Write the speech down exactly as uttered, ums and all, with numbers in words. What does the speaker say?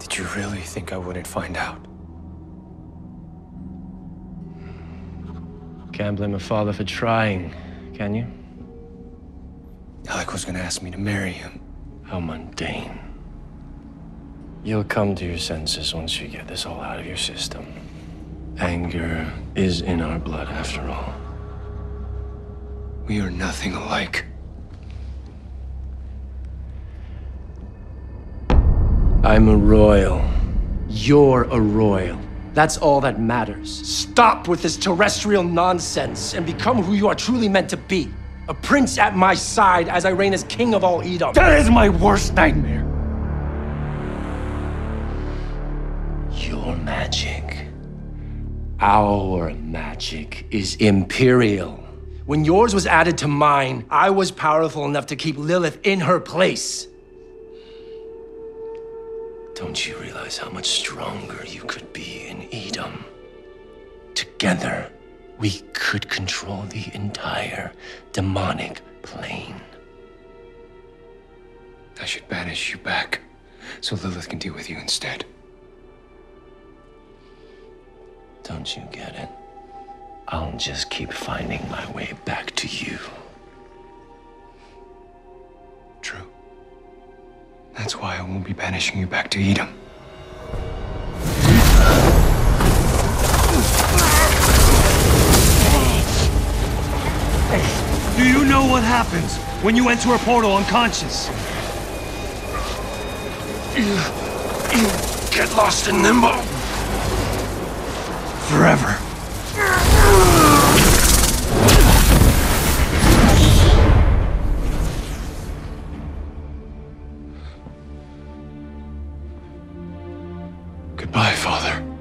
Did you really think I wouldn't find out? Can't blame a father for trying, can you? Alec was gonna ask me to marry him. How mundane. You'll come to your senses once you get this all out of your system. Anger is in our blood, after all. We are nothing alike. I'm a royal. You're a royal. That's all that matters. Stop with this terrestrial nonsense and become who you are truly meant to be. A prince at my side as I reign as king of all Edom. That is my worst nightmare. Your magic, our magic, is imperial. When yours was added to mine, I was powerful enough to keep Lilith in her place. Don't you realize how much stronger you could be in Edom? Together, we could control the entire demonic plane. I should banish you back, so Lilith can deal with you instead. Don't you get it? I'll just keep finding my way back to you. True. That's why I won't be banishing you back to Edom. Do you know what happens when you enter a portal unconscious? You, you get lost in limbo. Forever. Goodbye, Father.